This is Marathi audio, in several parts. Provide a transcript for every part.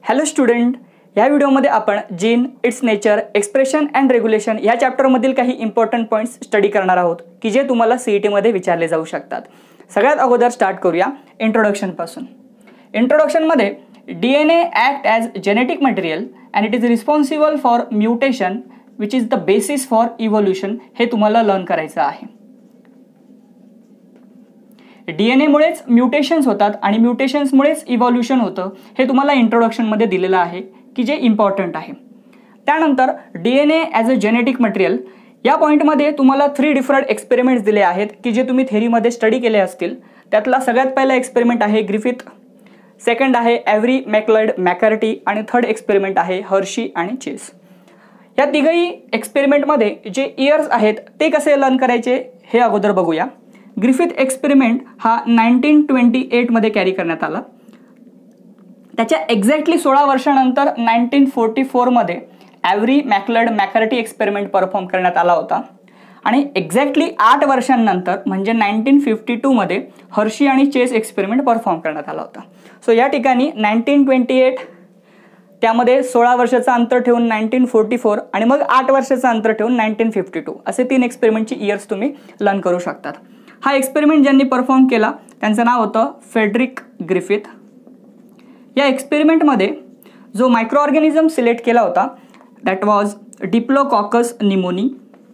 हॅलो स्टुडंट, या व्हिडिओमध्ये आपण gene, its nature, expression and regulation या चॅप्टरमधील काही इम्पॉर्टंट पॉईंट्स स्टडी करणार आहोत की जे तुम्हाला CET मध्ये विचारले जाऊ शकतात. सगळ्यात अगोदर स्टार्ट करूया इंट्रोडक्शनपासून. इंट्रोडक्शनमध्ये DNA act as genetic material and it is responsible for mutation which is the basis for evolution हे तुम्हाला लर्न करायचं आहे. DNA मुळेच म्युटेशन्स होतात आणि म्युटेशन्समुळेच इव्होल्युशन होतं हे तुम्हाला इंट्रोडक्शनमध्ये दिलेलं आहे की जे इम्पॉर्टंट आहे. त्यानंतर DNA as a genetic material या पॉईंटमध्ये तुम्हाला 3 डिफरंट एक्सपेरिमेंट्स दिले आहेत की जे तुम्ही थेरीमध्ये स्टडी केले असतील. त्यातला सगळ्यात पहिला एक्सपेरिमेंट आहे ग्रिफिथ, सेकंड आहे ॲव्हरी मॅकलॉइड मॅकर्टी आणि थर्ड एक्सपेरिमेंट आहे हर्शी आणि चेस. या तिघही एक्सपेरिमेंटमध्ये जे इयर्स आहेत ते कसे लर्न करायचे हे अगोदर बघूया. ग्रिफिथ एक्सपेरिमेंट हा 1928 मध्ये कॅरी करण्यात आला. त्याच्या एक्झॅक्टली 16 वर्षानंतर 1944 मध्ये ॲव्हरी मॅकलॉइड मॅकर्टी एक्सपेरिमेंट परफॉर्म करण्यात आला होता आणि एक्झॅक्टली 8 वर्षांनंतर म्हणजे 1952 मध्ये हर्शी आणि चेस एक्सपेरिमेंट परफॉर्म करण्यात आला होता. सो या ठिकाणी 1928 त्यामध्ये 16 वर्षाचं अंतर ठेवून 1944 आणि मग 8 वर्षाचं अंतर ठेवून 1952 असे 3 एक्सपेरिमेंटची इयर्स तुम्ही लर्न करू शकतात. हा एक्सपेरिमेंट ज्यांनी परफॉर्म केला त्यांचं नाव होतं फ्रेडरिक ग्रिफिथ. या एक्सपेरिमेंटमध्ये जो मायक्रो ऑर्गॅनिझम सिलेक्ट केला होता that was diplococcus pneumoniae.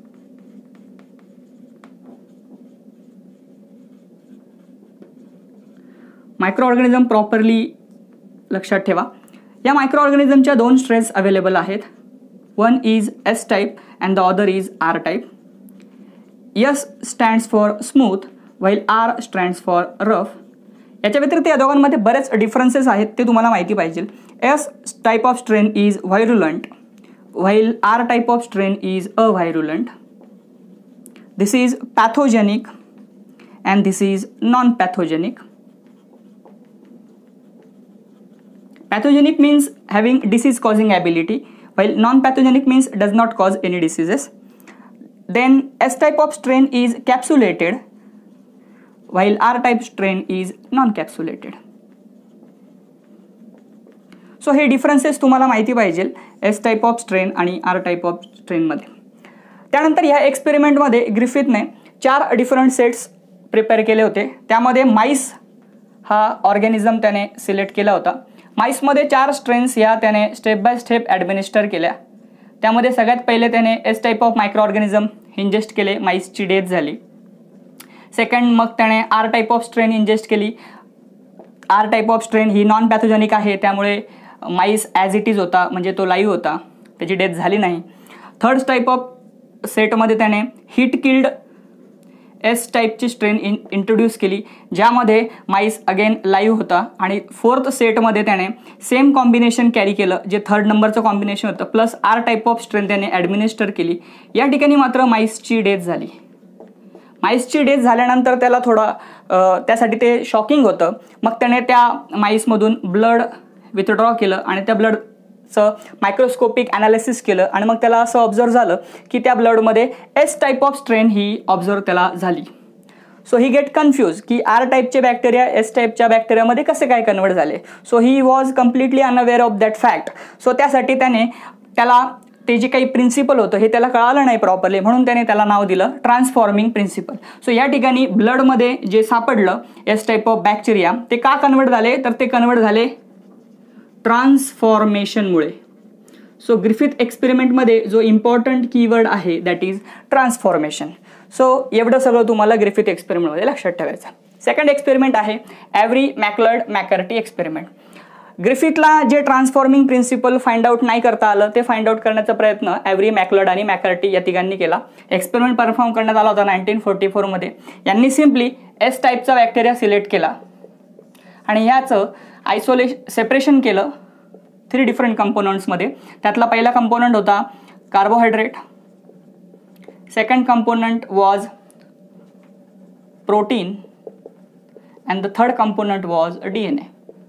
Micro organism properly लक्षात ठेवा. या मायक्रो ऑर्गॅनिझमच्या 2 स्ट्रेन्स अवेलेबल आहेत. One is S type and the other is R type. S stands for smooth while R stands for rough. याच्या व्यतिरिक्त या दोघांमध्ये बरेच डिफरन्सेस आहेत ते तुम्हाला माहिती पाहिजे. S type of strain is virulent while R type of strain is avirulent. This is pathogenic and this is non pathogenic. Pathogenic means having disease causing ability while non-pathogenic means does not cause any diseases. Then S type of strain is capsulated while R type strain is non-capsulated. So हे डिफरन्सेस तुम्हाला माहिती पाहिजे S टाईप ऑफ स्ट्रेन आणि R टाईप ऑफ स्ट्रेनमध्ये. त्यानंतर ह्या एक्सपेरिमेंटमध्ये ग्रिफिथने 4 डिफरंट सेट्स प्रिपेअर केले होते. त्यामध्ये माईस हा ऑर्गॅनिझम त्याने सिलेक्ट केला होता. माईसमध्ये 4 स्ट्रेन्स या त्याने स्टेप बाय स्टेप ॲडमिनिस्टर केल्या. त्यामध्ये सगळ्यात पहिले त्याने S type of micro organism ingest केले, माईसची डेथ झाली. सेकंड मग त्याने R type of strain ingest केली. R टाईप ऑफ स्ट्रेन ही नॉन पॅथोजेनिक आहे त्यामुळे माईस ॲज इट इज होता म्हणजे तो लाईव्ह होता, त्याची डेथ झाली नाही. थर्ड टाईप ऑफ सेटमध्ये त्याने हीट किल्ड S टाईपची स्ट्रेन इंट्रोड्यूस केली ज्यामध्ये माईस अगेन लाईव्ह होता. आणि फोर्थ सेटमध्ये त्याने सेम कॉम्बिनेशन कॅरी केलं जे थर्ड नंबरचं कॉम्बिनेशन होतं plus R type of strain त्याने ॲडमिनिस्टर केली. या ठिकाणी मात्र माईसची डेथ झाली. माईसची डेथ झाल्यानंतर त्याला त्यासाठी ते शॉकिंग होतं. मग त्याने त्या माईसमधून ब्लड विथड्रॉ केलं आणि त्या ब्लडचं मायक्रोस्कोपिक ॲनालिसिस केलं आणि मग त्याला असं ऑब्झर्व झालं की त्या ब्लडमध्ये S टाईप ऑफ स्ट्रेन ही ऑब्झर्व त्याला झाली. सो ही गेट कन्फ्यूज की R टाईपचे बॅक्टेरिया S टाईपच्या बॅक्टेरियामध्ये कसे काय कन्वर्ट झाले. So he was completely unaware of that fact. So त्यासाठी त्याला ते जे काही प्रिन्सिपल होतं हे त्याला कळालं नाही प्रॉपरली म्हणून त्याने त्याला नाव दिलं ट्रान्सफॉर्मिंग प्रिन्सिपल. सो या ठिकाणी ब्लडमध्ये जे सापडलं S टाईप ऑफ बॅक्टेरिया ते का कन्वर्ट झाले तर ते कन्वर्ट झाले ट्रान्सफॉर्मेशनमुळे. सो ग्रिफिथ एक्सपेरिमेंटमध्ये जो इम्पॉर्टंट कीवर्ड आहे दॅट इज ट्रान्सफॉर्मेशन. सो एवढं सगळं तुम्हाला ग्रिफिथ एक्सपेरिमेंटमध्ये लक्षात ठेवायचं. सेकंड एक्सपेरिमेंट आहे ॲव्हरी मॅकलॉइड मॅकर्टी एक्सपेरिमेंट. ग्रिफिथला जे ट्रान्सफॉर्मिंग प्रिन्सिपल फाइंड आउट नाही करता आलं ते फाइंड आउट करण्याचा प्रयत्न ॲव्हरी मॅकलॉइड आणि मॅकर्टी या तिघांनी केला. एक्सपेरिमेंट परफॉर्म करण्यात आला होता 1944 मध्ये. यांनी सिम्पली S टाईपचा बॅक्टेरिया सिलेक्ट केला आणि ह्याचं सेपरेशन केलं 3 डिफरंट कंपोनंट्समध्ये. त्यातला पहिला कंपोनंट होता carbohydrate, second component was protein and the third component was DNA.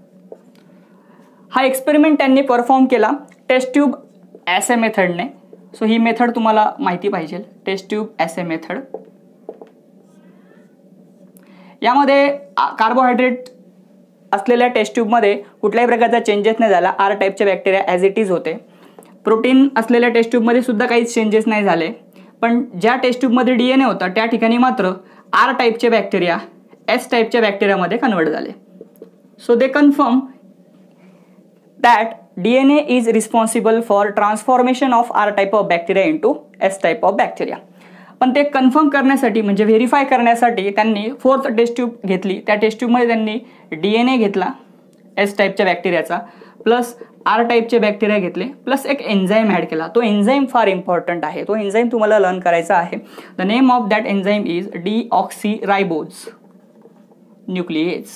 हा एक्सपेरिमेंट त्यांनी परफॉर्म केला टेस्ट ट्यूब ॲसे मेथडने. सो ही मेथड तुम्हाला माहिती पाहिजे टेस्ट ट्यूब ॲसे मेथड. यामध्ये कार्बोहायड्रेट असलेल्या टेस्ट ट्यूबमध्ये कुठल्याही प्रकारचा चेंजेस नाही झाला, आर टाईपचे बॅक्टेरिया ॲज इट इज होते. प्रोटीन असलेल्या टेस्ट ट्यूबमध्ये सुद्धा काहीच चेंजेस नाही झाले, पण ज्या टेस्ट ट्यूबमध्ये DNA होता त्या ठिकाणी मात्र आर टाईपचे बॅक्टेरिया एस टाईपच्या बॅक्टेरियामध्ये कन्वर्ट झाले. So they confirm that DNA is responsible for transformation of R type of bacteria into S type of bacteria. पण ते कन्फर्म करण्यासाठी म्हणजे व्हेरीफाय करण्यासाठी त्यांनी 4th टेस्ट ट्यूब घेतली. त्या टेस्ट ट्यूबमध्ये त्यांनी DNA घेतला एस टाईपच्या बॅक्टेरियाचा, प्लस आर टाईपचे बॅक्टेरिया घेतले, प्लस एक एन्झाईम ॲड केला. तो एन्झाईम फार इम्पॉर्टंट आहे, तो एन्झाईम तुम्हाला लर्न करायचा आहे. The name of that enzyme is deoxyribose nuclease.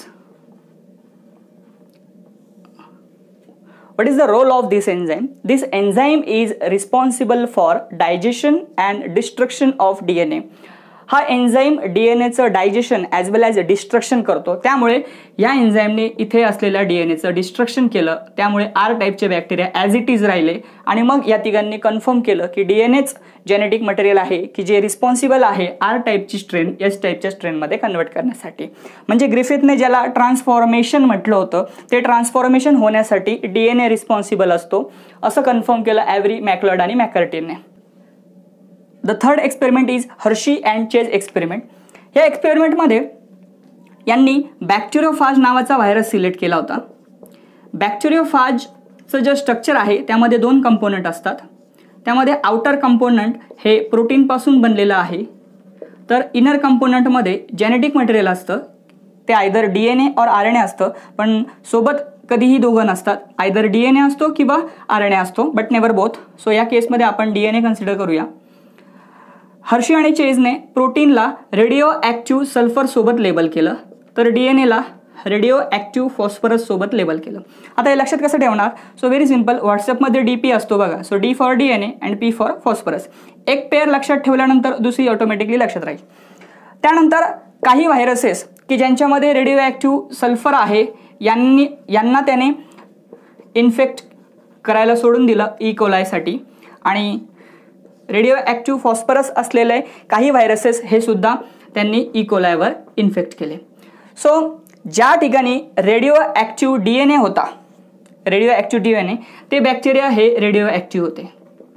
What is the role of this enzyme? This enzyme is responsible for digestion and destruction of DNA. हा एन्झाईम DNAचं digestion as well as destruction करतो. त्यामुळे या एन्झाईमने इथे असलेल्या DNAचं डिस्ट्रक्शन केलं, त्यामुळे आर टाईपचे बॅक्टेरिया ॲज इट इज राहिले. आणि मग या तिघांनी कन्फर्म केलं की DNAच जेनेटिक मटेरियल आहे की जे रिस्पॉन्सिबल आहे आर टाईपची स्ट्रेन एस टाईपच्या स्ट्रेनमध्ये कन्वर्ट करण्यासाठी. म्हणजे ग्रिफिथने ज्याला ट्रान्सफॉर्मेशन म्हटलं होतं ते ट्रान्सफॉर्मेशन होण्यासाठी DNA रिस्पॉन्सिबल असतो असं कन्फर्म केलं ॲव्हरी, मॅकलॉड आणि मॅकर्टीने. The third experiment is Hershey and Chase experiment. या एक्सपेरिमेंटमध्ये यांनी बॅक्टेरियोफाज नावाचा व्हायरस सिलेक्ट केला होता. बॅक्टेरियोफाजचं जे स्ट्रक्चर आहे त्यामध्ये 2 कंपोनंट असतात. त्यामध्ये आउटर कंपोनंट हे प्रोटीनपासून बनलेलं आहे, तर इनर कंपोनंटमध्ये जेनेटिक मटेरियल असतं. ते आयदर DNA और RNA असतं, पण सोबत कधीही दोघं नसतात. आयदर DNA असतो किंवा RNA असतो, बट नेवर बोथ. सो या केसमध्ये आपण DNA कन्सिडर करूया. हर्शी आणि चेजने प्रोटीनला रेडिओ ॲक्टिव्ह सल्फर सोबत लेबल केलं, तर DNAला रेडिओ ॲक्टिव्ह फॉस्फरस सोबत लेबल केलं. आता हे लक्षात कसं ठेवणार? सो व्हेरी सिम्पल, व्हॉट्सअपमध्ये DP असतो बघा. सो D for DNA and P for phosphorus. एक पेअर लक्षात ठेवल्यानंतर दुसरी ऑटोमॅटिकली लक्षात राहील. त्यानंतर काही व्हायरसेस की ज्यांच्यामध्ये रेडिओ ॲक्टिव्ह सल्फर आहे यांना त्याने इन्फेक्ट करायला सोडून दिलं ई कोलायसाठी, आणि रेडिओ ॲक्टिव्ह फॉस्फरस असलेले काही व्हायरसेस हे सुद्धा त्यांनी ई कोलायवर इन्फेक्ट केले. सो ज्या ठिकाणी रेडिओ ॲक्टिव्ह DNA होता, रेडिओ ॲक्टिव्ह DNA, ते बॅक्टेरिया हे रेडिओ ॲक्टिव्ह होते.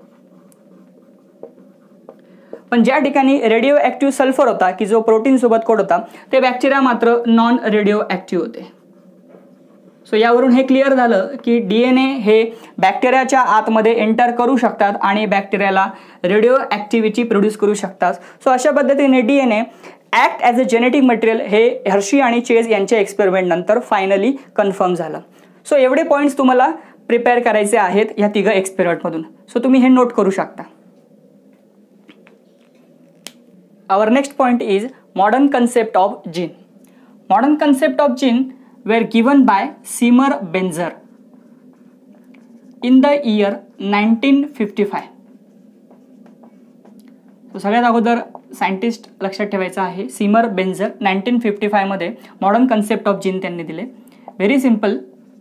पण ज्या ठिकाणी रेडिओ ॲक्टिव्ह सल्फर होता की जो प्रोटीन सोबत कोड होता, ते बॅक्टेरिया मात्र नॉन रेडिओ ॲक्टिव्ह होते. सो यावरून हे क्लिअर झालं की DNA हे बॅक्टेरियाच्या आतमध्ये एंटर करू शकतात आणि बॅक्टेरियाला रेडिओ ॲक्टिव्हिटी प्रोड्यूस करू शकतात. सो अशा पद्धतीने DNA act as a genetic material हे हर्शी आणि चेज यांच्या एक्सपेरिमेंट नंतर फायनली कन्फर्म झालं. सो एवढे पॉईंट्स तुम्हाला प्रिपेअर करायचे आहेत या तिघं एक्सपेरिमेंटमधून. सो तुम्ही हे नोट करू शकता. Our next point is modern concept of gene. Modern concept of gene were given by Seymour Benzer in the year 1955. सगळ्यात अगोदर सायंटिस्ट लक्षात ठेवायचा आहे, सीमर बेन्झर 1955 मध्ये मॉडर्न कन्सेप्ट ऑफ जीन त्यांनी दिले. व्हेरी सिम्पल,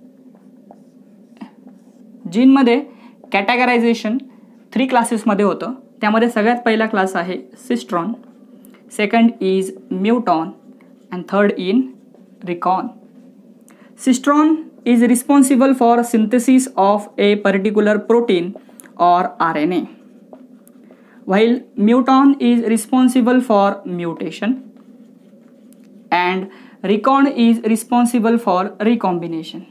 जीनमध्ये कॅटेगरायझेशन 3 क्लासेसमध्ये होतं. त्यामध्ये सगळ्यात पहिला क्लास आहे cistron, second is muton and third in recon. Cistron is responsible for synthesis of a particular protein or RNA, while muton is responsible for mutation and recon is responsible for recombination.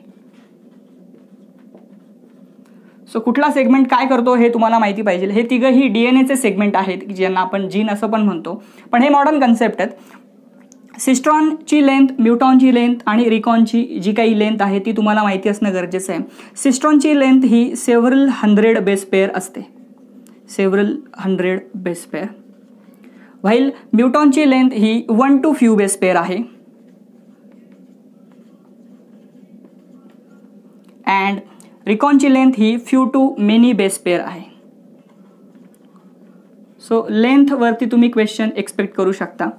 So कुठला सेगमेंट काय करतो हे तुम्हाला माहिती पाहिजे. हे तिघंही DNAचे सेगमेंट आहेत ज्यांना आपण जीन असं पण म्हणतो, पण हे मॉडर्न कन्सेप्ट आहेत. सिस्ट्रॉनची लेंथ, म्युटॉनची लेंथ आणि रिकॉनची जी काही लेंथ आहे ती तुम्हाला माहिती असणं गरजेचं आहे. सिस्ट्रॉनची लेंथ ही सेव्हरल 100 बेस पेअर असते, सेव्हरल 100 बेस पेअर, व्हाईल म्युटॉनची लेंथ ही 1 to few बेस पेअर आहे. अँड रिकॉनची लेंथ ही few to many base pair आहे. सो लेंथवरती तुम्ही क्वेश्चन एक्सपेक्ट करू शकता.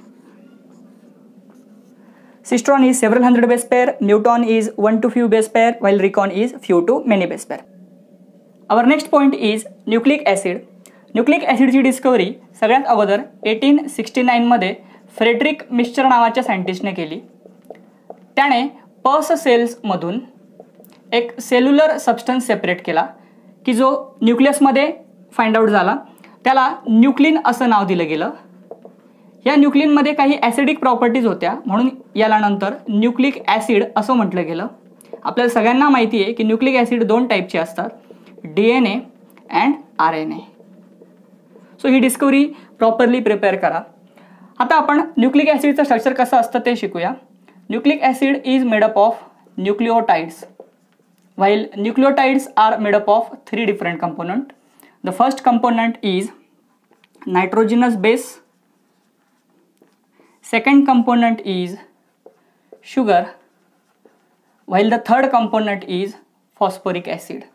Cistron is several hundred base pair, muton is 1 to few base pair, while recon is few to many base pair. Our next point is nucleic acid. Nucleic ॲसिडची डिस्कवरी सगळ्यात अगोदर 1869 मध्ये फ्रेडरिक मिस्चर नावाच्या सायंटिस्टने केली. त्याने पस सेल्समधून एक सेल्युलर सबस्टन्स सेपरेट केला की जो न्यूक्लियसमध्ये फाइंड आउट झाला, त्याला न्यूक्लिन असं नाव दिलं गेलं. या न्यूक्लिनमध्ये काही ॲसिडिक प्रॉपर्टीज होत्या म्हणून याला नंतर न्यूक्लिक ॲसिड असं म्हटलं गेलं. आपल्याला सगळ्यांना माहिती आहे की न्यूक्लिक ॲसिड 2 टाईपचे असतात, DNA अँड RNA. सो ही डिस्कवरी प्रॉपरली प्रिपेअर करा. आता आपण न्यूक्लिक ॲसिडचं स्ट्रक्चर कसं असतं ते शिकूया. Nucleic acid is made up of nucleotides, while nucleotides are made up of 3 different components. The first component is nitrogenous base, second component is sugar, while the third component is phosphoric acid.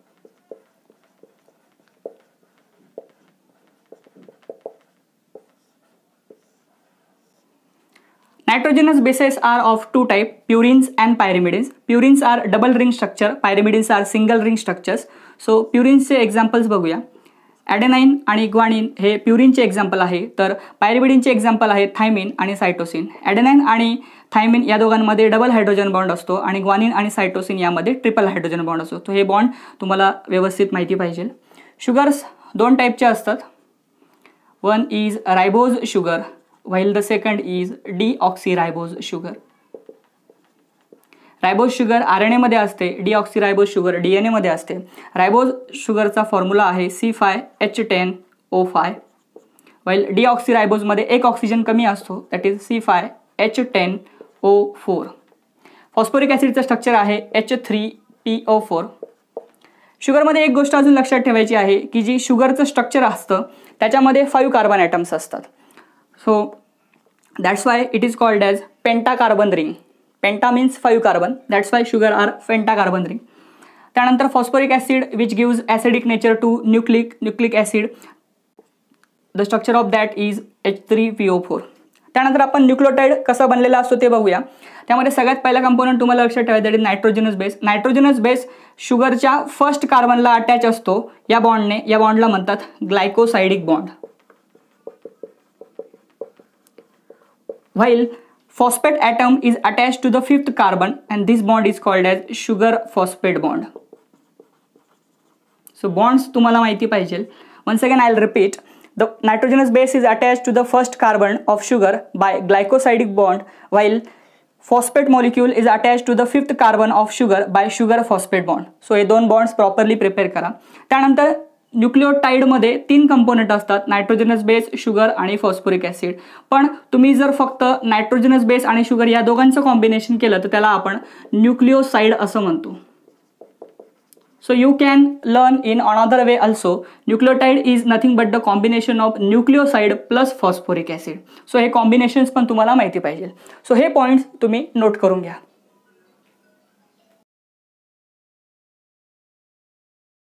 Nitrogenous bases are of 2 types, purines and pyrimidines. Purines are double ring structure, pyrimidines are single ring structures. So purines चे एक्झाम्पल्स बघूया. ॲडेनाइन आणि ग्वानिन हे प्युरिनचे एक्झाम्पल आहे, तर पायरिमिडिनचे एक्झाम्पल आहे थायमिन आणि सायटोसिन. ॲडेनाइन आणि थायमिन या दोघांमध्ये डबल हायड्रोजन बॉन्ड असतो आणि ग्वानिन आणि सायटोसिन यामध्ये ट्रिपल हायड्रोजन बॉन्ड असतो. तो हे बॉन्ड तुम्हाला व्यवस्थित माहिती पाहिजे. शुगर्स 2 टाईपचे असतात. One is ribose sugar, while the second is deoxyribose sugar. Ribose sugar RNA मध्ये असते, deoxyribose शुगर DNA मध्ये असते. रायबोज शुगरचा फॉर्म्युला आहे C5H10O5, while deoxyribose मध्ये एक ऑक्सिजन कमी असतो, दॅट इज C5H10O4. फॉस्फोरिक ॲसिडचं स्ट्रक्चर आहे H3PO4. शुगरमध्ये एक गोष्ट अजून लक्षात ठेवायची आहे की जी शुगरचं स्ट्रक्चर असतं त्याच्यामध्ये 5 कार्बन ॲटम्स असतात. So that's why it is called as pentacarbon ring. Penta means 5 carbon. That's why sugar are pentacarbon ring. त्यानंतर phosphoric acid which gives acidic nature to nucleic acid. The structure of that is H3PO4. त्यानंतर आपण न्यूक्लियोटाइड कसा बनलेला असतो ते बघूया. त्यामध्ये सगळ्यात पहिला कंपोनंट तुम्हाला लक्षात ठेवायचा आहे नायट्रोजनस बेस. नायट्रोजनस बेस शुगरच्या फर्स्ट कार्बनला अटॅच असतो या बॉन्डने. या बॉन्डला म्हणतात glycosidic bond. While phosphate atom is attached to the 5th carbon and this bond is called as sugar phosphate bond. So bonds तुम्हाला माहिती पाहिजे. Once again I'll repeat. The nitrogenous base is attached to the first carbon of sugar by glycosidic bond, while phosphate molecule is attached to the 5th carbon of sugar by sugar phosphate bond. So हे 2 bonds properly prepare करा. त्यानंतर न्यूक्लियोटाइडमध्ये 3 कंपोनेंट असतात, नायट्रोजनस बेस, शुगर आणि फॉस्फोरिक ॲसिड. पण तुम्ही जर फक्त नायट्रोजनस बेस आणि शुगर या दोघांचं कॉम्बिनेशन केलं तर त्याला आपण न्यूक्लियोसाइड असं म्हणतो. So you can learn in another way also. Nucleotide is nothing but the combination of nucleoside plus phosphoric acid. So हे कॉम्बिनेशन्स पण तुम्हाला माहिती पाहिजे. सो हे पॉईंट्स तुम्ही नोट करून घ्या.